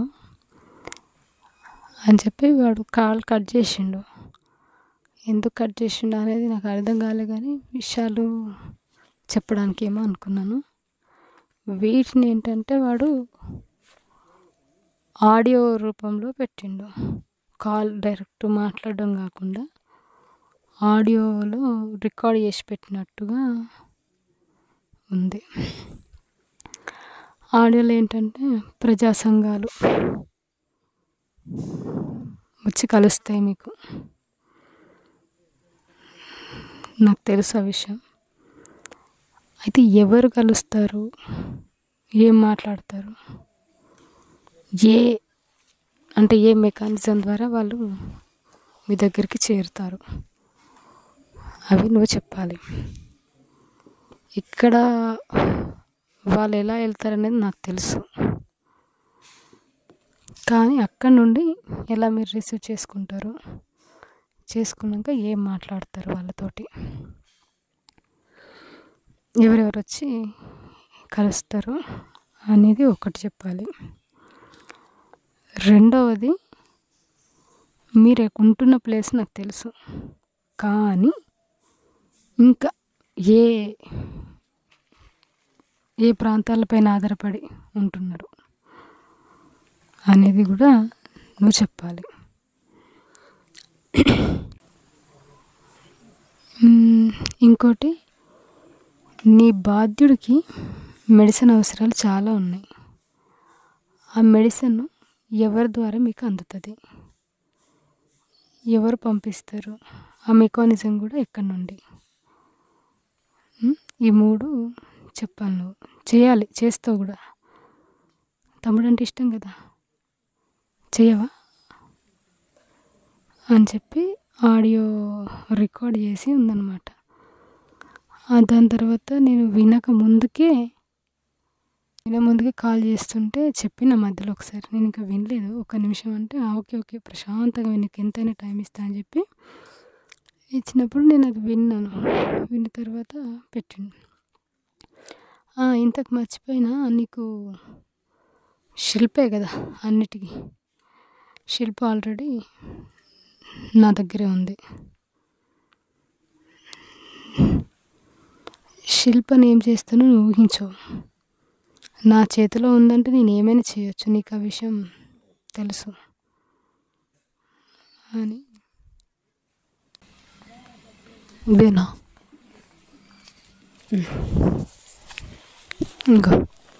అని చెప్పి వాడు కాల్ కట్ చేసిండు. ఎందుకు కట్ చేసిండు అనేది నాకు అర్థం కాలే, కానీ విషయాలు చెప్పడానికి ఏమో అనుకున్నాను. వీటిని ఏంటంటే వాడు ఆడియో రూపంలో పెట్టిండు, కాల్ డైరెక్ట్ మాట్లాడడం కాకుండా ఆడియోలో రికార్డ్ చేసి పెట్టినట్టుగా ఉంది. ఆడియోలో ఏంటంటే ప్రజా సంఘాలు వచ్చి కలుస్తాయి మీకు, నాకు తెలుసు ఆ విషయం. అయితే ఎవరు కలుస్తారు, ఏం మాట్లాడతారు, ఏ మెకానిజం ద్వారా వాళ్ళు మీ దగ్గరికి చేరుతారు, అవి నువ్వు చెప్పాలి. ఇక్కడ వాళ్ళు ఎలా వెళ్తారనేది నాకు తెలుసు, కానీ అక్కడ నుండి ఎలా మీరు రిసీవ్ చేసుకున్నాక ఏం మాట్లాడతారు వాళ్ళతోటి, ఎవరెవరు వచ్చి కలుస్తారు అనేది ఒకటి చెప్పాలి. రెండవది, మీరు ఉంటున్న ప్లేస్ నాకు తెలుసు, కానీ ఇంకా ఏ ప్రాంతాలపైన ఆధారపడి ఉంటున్నారు అనేది కూడా నువ్వు చెప్పాలి. ఇంకోటి, నీ బాధ్యుడికి మెడిసిన్ అవసరాలు చాలా ఉన్నాయి. ఆ మెడిసిన్ ఎవరి ద్వారా మీకు అందుతుంది, ఎవరు పంపిస్తారు, ఆ మెకానిజం కూడా ఎక్కడి నుండి, ఈ 3 చెప్పాలి. నువ్వు చేయాలి, చేస్తావు కూడా. తమ్ముడు అంటే ఇష్టం కదా, చేయవా అని చెప్పి ఆడియో రికార్డ్ చేసి ఉందన్నమాట. దాని తర్వాత నేను వినక ముందుకే కాల్ చేస్తుంటే చెప్పిన మధ్యలో ఒకసారి, నేను ఇంకా వినలేదు, 1 నిమిషం అంటే ఓకే ప్రశాంతంగా నీకు ఎంతైనా టైం ఇస్తా అని చెప్పి ఇచ్చినప్పుడు నేను అది విన్నాను. విన్న తర్వాత పెట్టిండు. ఇంతకు మర్చిపోయినా, నీకు శిల్పే కదా అన్నిటికీ. శిల్ప ఆల్రెడీ నా దగ్గరే ఉంది. శిల్పని ఏం చేస్తానో నువ్వు ఊహించవు. నా చేతిలో ఉందంటే నేను ఏమైనా చేయొచ్చు, నీకు ఆ విషయం తెలుసు అని. ఇదేనా ఇంకో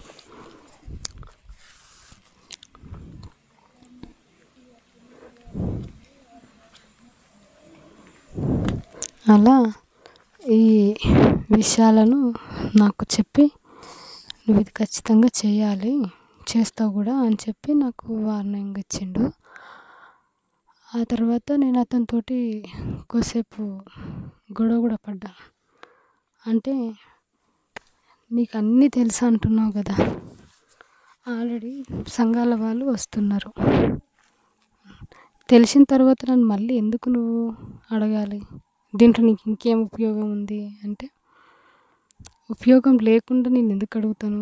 అలా ఈ విషయాలను నాకు చెప్పి, నువ్వు ఇది ఖచ్చితంగా చేయాలి, చేస్తావు కూడా అని చెప్పి నాకు వార్నింగ్ ఇచ్చిండు. ఆ తర్వాత నేను అతనితోటి కొద్దిసేపు గొడవ కూడా పడ్డా. అంటే నీకు అన్నీ తెలుసు అంటున్నావు కదా, ఆల్రెడీ సంఘాల వాళ్ళు వస్తున్నారు, తెలిసిన తర్వాత నన్ను మళ్ళీ ఎందుకు నువ్వు అడగాలి, దీంట్లో నీకు ఇంకేం ఉపయోగం ఉంది అంటే, ఉపయోగం లేకుండా నేను ఎందుకు అడుగుతాను,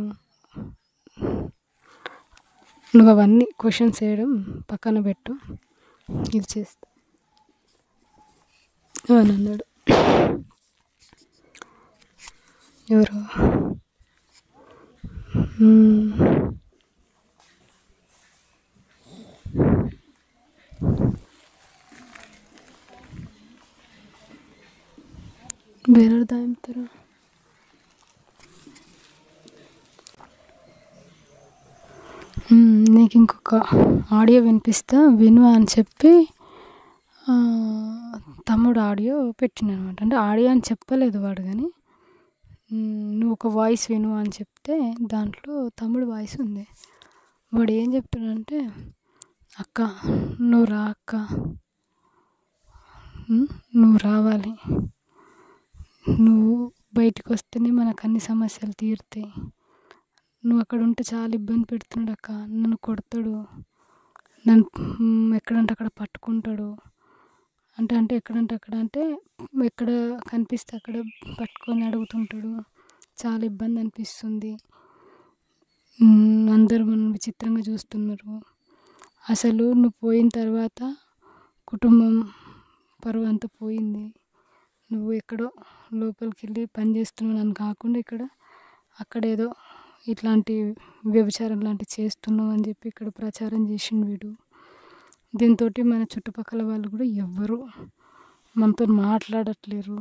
నువ్వు అవన్నీ క్వశ్చన్స్ వేయడం పక్కన పెట్టు, ఇది చేస్తా అని అన్నాడు. ఎవరు ಬೇರೆಯವ್ರು ದಾಯ್ತಾರೆ. నీకు ఇంకొక ఆడియో వినిపిస్తా విను అని చెప్పి తమ్ముడు ఆడియో పెట్టిండనమాట. అంటే ఆడియో అని చెప్పలేదు వాడు, కానీ నువ్వు ఒక వాయిస్ విను అని చెప్తే దాంట్లో తమ్ముడు వాయిస్ ఉంది. వాడు ఏం చెప్తాడంటే, అక్క నువ్వు రా అక్క, నువ్వు రావాలి, నువ్వు బయటికి వస్తేనే మనకు అన్ని సమస్యలు తీరుతాయి, నువ్వు అక్కడ ఉంటే చాలా ఇబ్బంది పెడుతున్నాడు అక్క, నన్ను కొడతాడు, నన్ను ఎక్కడంటే అక్కడ పట్టుకుంటాడు, అంటే ఎక్కడంటే అక్కడ అంటే ఎక్కడ కనిపిస్తే అక్కడ పట్టుకొని అడుగుతుంటాడు, చాలా ఇబ్బంది అనిపిస్తుంది, అందరూ మనం విచిత్రంగా చూస్తున్నారు, అసలు నువ్వు పోయిన తర్వాత కుటుంబం పరువు అంతా పోయింది, నువ్వు ఎక్కడో లోపలికి వెళ్ళి పని చేస్తున్నావు అని కాకుండా అక్కడేదో ఇట్లాంటి వ్యభిచారం లాంటివి చేస్తున్నావు అని చెప్పి ఇక్కడ ప్రచారం చేసిండు వీడు. దీంతో మన చుట్టుపక్కల వాళ్ళు కూడా ఎవ్వరు మనతో మాట్లాడట్లేరు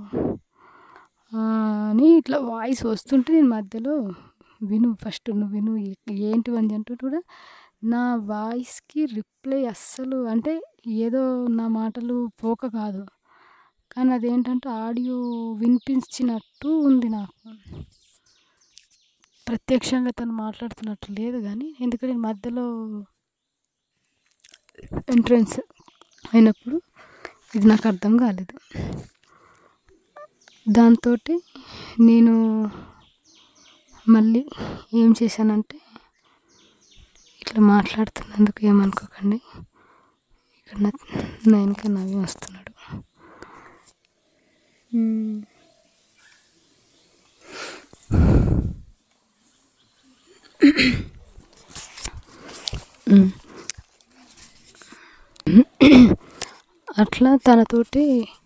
అని ఇట్లా వాయిస్ వస్తుంటే నేను మధ్యలో ఫస్ట్ నువ్వు విను ఏంటివని అంటూ కూడా నా వాయిస్కి రిప్లై అస్సలు, అంటే ఏదో నా మాటలు పోక కాదు, కానీ అదేంటంటే ఆడియో వినిపించినట్టు ఉంది నాకు, ప్రత్యక్షంగా తను మాట్లాడుతున్నట్టు లేదు. కానీ ఎందుకంటే మధ్యలో ఎంట్రన్స్ అయినప్పుడు ఇది నాకు అర్థం కాలేదు. దాంతో నేను మళ్ళీ ఏం చేశానంటే, ఇట్లా మాట్లాడుతున్నందుకు ఏమనుకోకండి, ఇక్కడ నా వెనక నవ్వి వస్తున్నాడు. అట్లా తనతోటి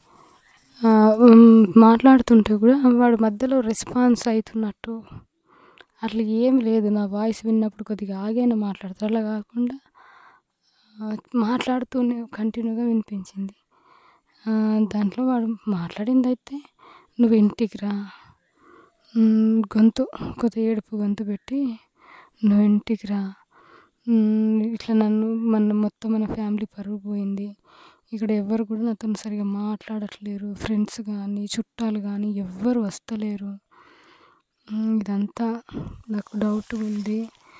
మాట్లాడుతుంటే కూడా వాడు మధ్యలో రెస్పాన్స్ అవుతున్నట్టు అట్లా ఏం లేదు. నా వాయిస్ విన్నప్పుడు కొద్దిగా ఆగైనా మాట్లాడతాడు, అలా కాకుండా మాట్లాడుతూనే కంటిన్యూగా వినిపించింది. దాంట్లో వాడు మాట్లాడిందైతే, "నువ్వు ఇంటికి రా." గొంతు కొద్దిగా ఏడుపు గొంతు పెట్టి, "నువ్వు ఇంటికి రా. ఇట్లా మొత్తం మన ఫ్యామిలీ పరువు పోయింది. ఇక్కడ ఎవ్వరు కూడా నాతోని సరిగ్గా మాట్లాడట్లేరు. ఫ్రెండ్స్ కానీ, చుట్టాలు కానీ ఎవ్వరు వస్తలేరు. ఇదంతా నాకు డౌట్‌గా ఉంది.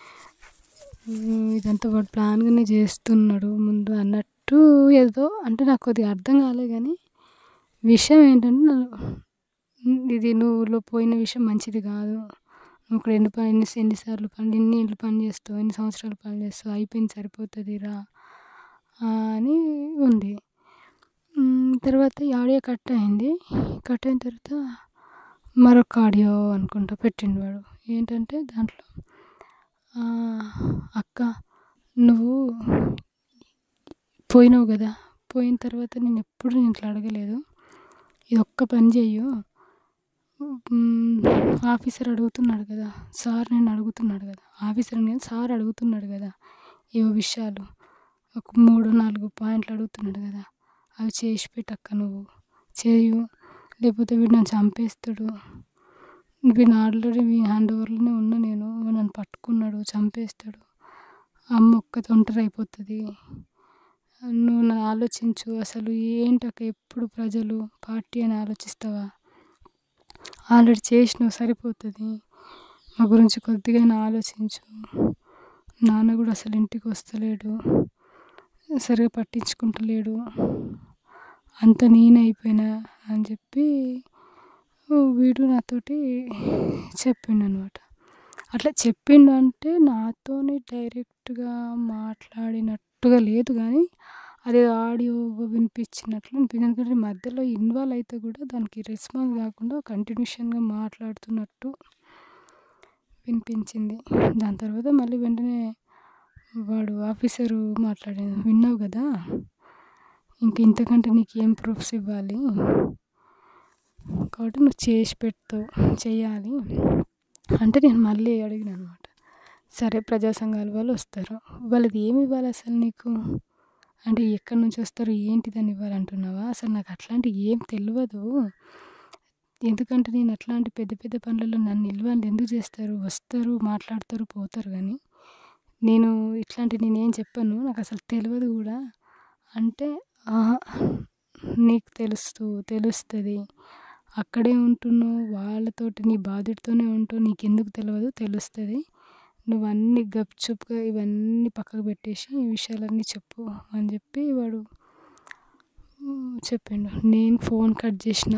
ఇదంతా వాడు ప్లాన్‌గానే చేస్తున్నాడు ముందు" అన్నట్టు ఏదో అంటే నాకు కొద్దిగా అర్థం కాలే కానీ, విషయం ఏంటంటే ఇది నువ్వు పోయిన విషయం మంచిది కాదు. నువ్వు ఇక్కడ ఎన్నిసార్లు ఎన్ని ఏళ్ళు పని చేస్తావు, ఎన్ని సంవత్సరాలు పని చేస్తావు, అయిపోయింది సరిపోతుంది రా అని ఉంది. తర్వాత ఈ ఆడియో కట్ అయింది. కట్ అయిన తర్వాత మరొక ఆడియో అనుకుంటా పెట్టిండు వాడు. ఏంటంటే దాంట్లో, "అక్క, నువ్వు పోయినావు కదా, పోయిన తర్వాత నేను ఎప్పుడు ఇట్లా అడగలేదు. ఇది ఒక్క పని చెయ్యు. ఆఫీసర్ అడుగుతున్నాడు కదా, సార్ నేను అడుగుతున్నాడు కదా, ఆఫీసర్ నేను సార్ అడుగుతున్నాడు కదా, ఏవో విషయాలు ఒక 3-4 పాయింట్లు అడుగుతున్నాడు కదా, అవి చేసి పెట్టక్క నువ్వు. చేయు, లేకపోతే వీడు నన్ను చంపేస్తాడు. వీడు ఆల్రెడీ హ్యాండ్ ఓవర్లోనే ఉన్నా నేను, నన్ను పట్టుకున్నాడు, చంపేస్తాడు. అమ్మ ఒక్కతి ఒంటరి అయిపోతుంది. నువ్వు నన్ను ఆలోచించు. అసలు ఏంటక్క ఎప్పుడు ప్రజలు పార్టీ అని ఆలోచిస్తావా? ఆల్రెడీ చేసినావు సరిపోతుంది. మా గురించి కొద్దిగైనా ఆలోచించు. నాన్న కూడా అసలు ఇంటికి వస్తలేడు, సరిగా పట్టించుకుంటలేడు. అంత నేనే అయిపోయినా" అని చెప్పి వీడు నాతోటి చెప్పిండనమాట. అట్లా చెప్పిండు అంటే నాతోని డైరెక్ట్‌గా మాట్లాడినట్టుగా లేదు కానీ, అదేదో ఆడియో వినిపించినట్లు అనిపించింది. ఎందుకంటే మధ్యలో ఇన్వాల్వ్ అయితే కూడా దానికి రెస్పాన్స్ కాకుండా కంటిన్యూషన్‌గా మాట్లాడుతున్నట్టు వినిపించింది. దాని తర్వాత మళ్ళీ వెంటనే వాడు ఆఫీసరు మాట్లాడాడు. "విన్నావు కదా, ఇంతకంటే నీకేం ప్రూఫ్స్ ఇవ్వాలి, కాబట్టి నువ్వు చేసి పెడతావు, చెయ్యాలి" అంటే నేను మళ్ళీ అడిగినానమాట. "సరే, ప్రజా సంఘాల వాళ్ళు వస్తారు, వాళ్ళది ఏమి ఇవ్వాలి అసలు నీకు? అంటే ఎక్కడి నుంచి వస్తారు, ఏంటిదని ఇవ్వాలంటున్నావా? అసలు నాకు అట్లాంటివి ఏం తెలవదు. ఎందుకంటే నేను అట్లాంటి పెద్ద పెద్ద పనులలో నన్ను ఇన్వాల్వ్ ఎందుకు చేస్తారు? వస్తారు, మాట్లాడతారు, పోతారు కానీ నేనేం చెప్పను, నాకు అసలు తెలవదు కూడా" అంటే, "ఆహా, నీకు తెలుస్తుంది. అక్కడే ఉంటున్నావు, వాళ్ళతోటి నీ బాధ్యతతోనే ఉంటావు, నీకెందుకు తెలవదు, తెలుస్తుంది. నువ్వు అన్నీ గప్‌చుప్‌గా ఇవన్నీ పక్కకు పెట్టేసి ఈ విషయాలన్నీ చెప్పు" అని చెప్పి వాడు చెప్పిండు. నేను ఫోన్ కట్ చేసిన.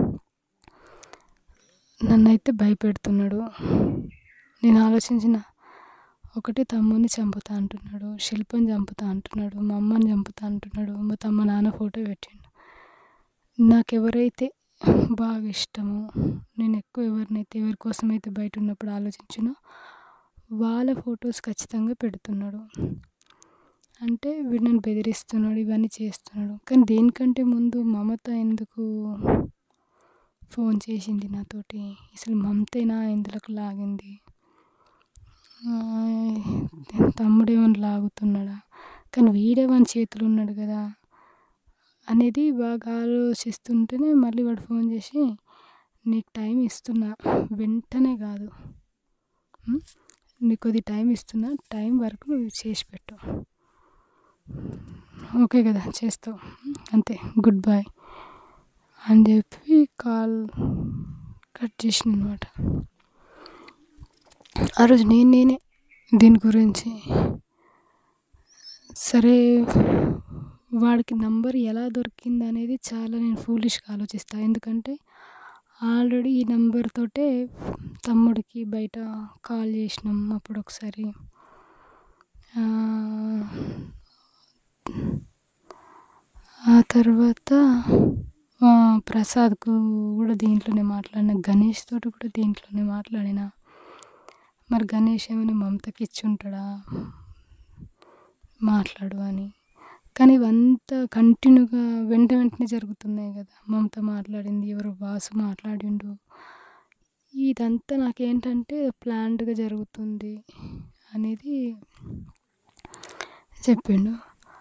నన్నైతే భయపెడుతున్నాడు. నేను ఆలోచించిన, ఒకటి తమ్ముడిని చంపుతా అంటున్నాడు, శిల్పని చంపుతా అంటున్నాడు, మా అమ్మని చంపుతా అంటున్నాడు, మా నాన్న ఫోటో పెట్టిండు. నాకెవరైతే బాగా ఇష్టమో, నేను ఎక్కువ ఎవరి కోసమైతే బయట ఉన్నప్పుడు ఆలోచించినో వాళ్ళ ఫొటోస్ ఖచ్చితంగా పెడుతున్నాడు. అంటే వీడు నన్ను బెదిరిస్తున్నాడు, ఇవన్నీ చేస్తున్నాడు. కానీ దేనికంటే ముందు మమత ఎందుకు ఫోన్ చేసింది నాతోటి? అసలు మమతేనా ఇందులోకి లాగింది? తమ్ముడేమన్నా లాగుతున్నాడా? కానీ వీడే వాని చేతిలో ఉన్నాడు కదా అనేది బాగా ఆలోచిస్తుంటేనే మళ్ళీ వాడు ఫోన్ చేసి, "నీకు టైం ఇస్తున్నా, వెంటనే కాదు, నీకు కొద్ది టైం ఇస్తున్నా, టైం వరకు నువ్వు చేసి పెట్టు. ఓకే కదా, చేస్తావు, అంతే, గుడ్ బై" అని చెప్పి కాల్ కట్ చేసిన అనమాట. ఆ రోజు నేనే దీని గురించి, సరే వాడికి నంబర్ ఎలా దొరికింది అనేది చాలా నేను ఫూలిష్గా ఆలోచిస్తాను. ఎందుకంటే ఆల్రెడీ ఈ నెంబర్ తోటే తమ్ముడికి బయట కాల్ చేసినాం అప్పుడు ఒకసారి. ఆ తర్వాత ప్రసాద్కు కూడా దీంట్లోనే మాట్లాడిన, గణేష్ తోటి కూడా దీంట్లోనే మాట్లాడిన. మరి గణేష్ ఏమైనా మమతకి ఇచ్చి ఉంటాడా మాట్లాడు అని. కానీ ఇవంతా కంటిన్యూగా వెంటనే జరుగుతున్నాయి కదా. మమత మాట్లాడింది, ఎవరో వాసు మాట్లాడిండు. ఇదంతా నాకేంటంటే ప్లాన్డ్గా జరుగుతుంది అనేది చెప్పిండు.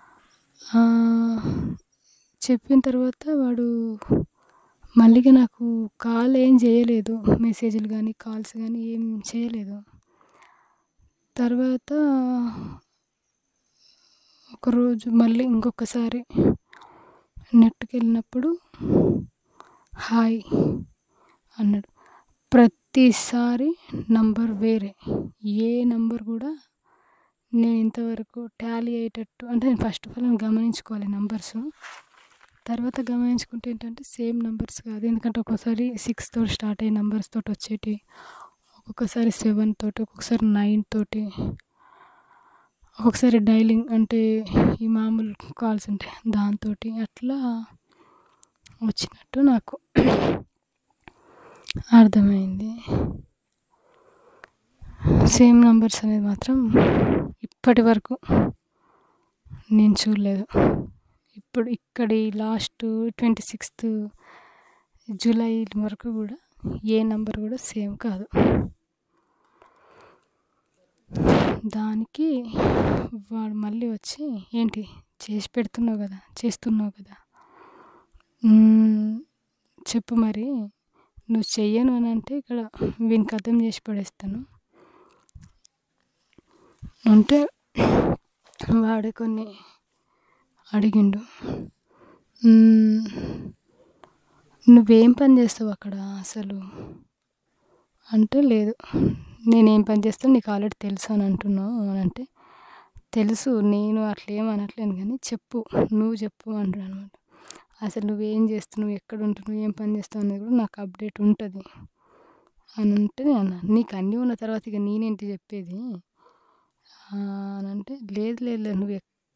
చెప్పిన తర్వాత వాడు మళ్ళీగా నాకు కాల్ ఏం చేయలేదు. మెసేజ్‌లు గానీ, కాల్స్ గానీ ఏం చేయలేదు. తర్వాత ఒకరోజు మళ్ళీ ఇంకొకసారి నెట్‌కెళ్ళినప్పుడు హాయ్ అన్నాడు. ప్రతిసారి నంబర్ వేరే. ఏ నంబర్ గూడా నేను ఇంతవరకు టాలీ అయ్యేటట్టు అంటే నేను ఫస్ట్ ఆఫ్ ఆల్ నేను గమనించుకోవాలి నంబర్సు. తర్వాత గమనించుకుంటే ఏంటంటే సేమ్ నంబర్స్ కాదు. ఎందుకంటే ఒక్కోసారి 6 తోటి స్టార్ట్ అయ్యే నంబర్స్ తోటి వచ్చేటియి. ఒక్కొక్కసారి 7 తోటి, ఒక్కొక్కసారి 9 తోటి, ఒక్కొక్కసారి డయలింగ్ అంటే ఈ మామూలు కాల్స్ ఉంటాయి దాంతోటి అట్లా వచ్చినట్టు నాకు అర్థమైంది. సేమ్ నంబర్స్ అనేది మాత్రం ఇప్పటి వరకు నేను చూడలేదు. ఇప్పుడు ఇక్కడి లాస్ట్ 26థ్ జూలై వరకు గూడా ఏ నంబర్ గూడా సేమ్ కాదు. దానికి వాడు మళ్ళీ వచ్చి ఏంటి చేస్తున్నావు గదా! చెప్పు మరి నువ్వు చెయ్యను అని అంటే ఇక్కడ వీనికి అర్థం చేసి పడేస్తాను. అంటే వాడే కొన్ని అడిగిండు. నువ్వేం పని చేస్తావు అక్కడ అసలు? అంటే లేదు. నేనేం పని చేస్తానో నీకు ఆల్రెడీ తెలుసు అని అంటున్నావు అని అంటే, తెలుసు నేను అట్లేం అనట్లేను గానీ నువ్వు చెప్పు అంటాడనమాట. అసలు నువ్వేం చేస్తున్నావు? ఎక్కడుంటున్నావు? ఏం పని చేస్తావు? అనేది కూడా నాకు అప్డేట్ ఉంటది. అనంటే నేనన్నా, నీకు అన్నీ ఉన్న తర్వాత ఇక నేనేంటి చెప్పేది? అనంటే, లేదు నువ్వు